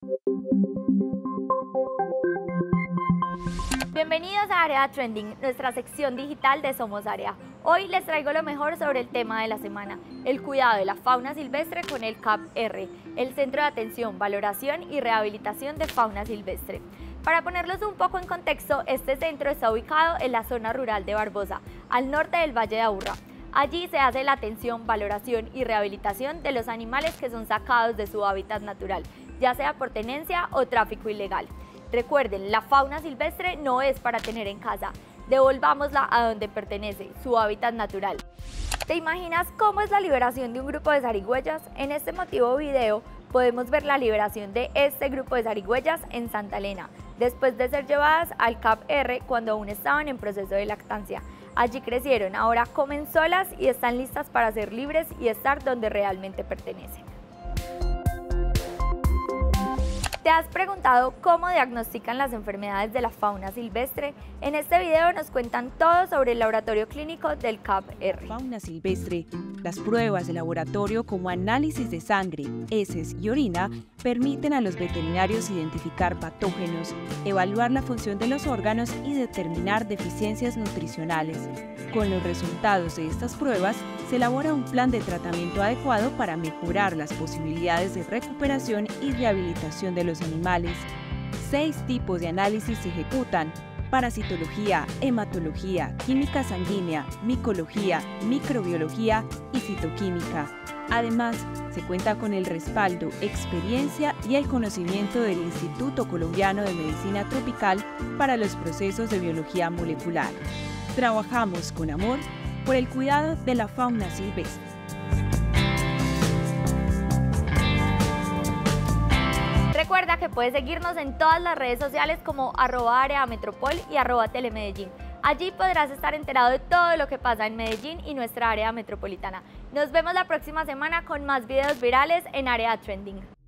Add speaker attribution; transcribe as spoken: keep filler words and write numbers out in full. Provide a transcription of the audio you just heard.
Speaker 1: Bienvenidos a Área Trending, nuestra sección digital de Somos Área. Hoy les traigo lo mejor sobre el tema de la semana, el cuidado de la fauna silvestre con el C A P R, el Centro de Atención, Valoración y Rehabilitación de Fauna Silvestre. Para ponerlos un poco en contexto, este centro está ubicado en la zona rural de Barbosa, al norte del Valle de Aburrá. Allí se hace la atención, valoración y rehabilitación de los animales que son sacados de su hábitat natural, ya sea por tenencia o tráfico ilegal. Recuerden, la fauna silvestre no es para tener en casa, devolvámosla a donde pertenece, su hábitat natural. ¿Te imaginas cómo es la liberación de un grupo de zarigüeyas? En este emotivo video podemos ver la liberación de este grupo de zarigüeyas en Santa Elena, después de ser llevadas al C A P R cuando aún estaban en proceso de lactancia. Allí crecieron, ahora comen solas y están listas para ser libres y estar donde realmente pertenecen. ¿Te has preguntado cómo diagnostican las enfermedades de la fauna silvestre? En este video nos cuentan todo sobre el laboratorio clínico del C A P R.
Speaker 2: Fauna silvestre. Las pruebas de laboratorio como análisis de sangre, heces y orina permiten a los veterinarios identificar patógenos, evaluar la función de los órganos y determinar deficiencias nutricionales. Con los resultados de estas pruebas, se elabora un plan de tratamiento adecuado para mejorar las posibilidades de recuperación y rehabilitación de los animales. Seis tipos de análisis se ejecutan: parasitología, hematología, química sanguínea, micología, microbiología y citoquímica. Además, se cuenta con el respaldo, experiencia y el conocimiento del Instituto Colombiano de Medicina Tropical para los procesos de biología molecular. Trabajamos con amor por el cuidado de la fauna silvestre.
Speaker 1: Recuerda que puedes seguirnos en todas las redes sociales como arroba areametropol y arroba telemedellín. Allí podrás estar enterado de todo lo que pasa en Medellín y nuestra área metropolitana. Nos vemos la próxima semana con más videos virales en Área Trending.